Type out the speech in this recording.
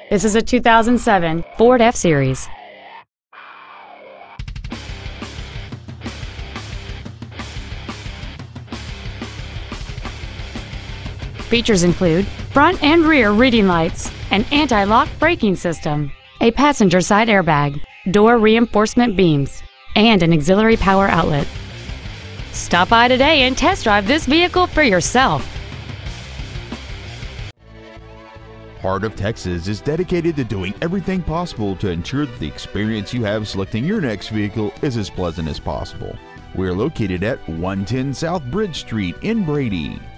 This is a 2007 Ford F-Series. Features include front and rear reading lights, an anti-lock braking system, a passenger side airbag, door reinforcement beams, and an auxiliary power outlet. Stop by today and test drive this vehicle for yourself. Heart of Texas is dedicated to doing everything possible to ensure that the experience you have selecting your next vehicle is as pleasant as possible. We are located at 110 South Bridge Street in Brady.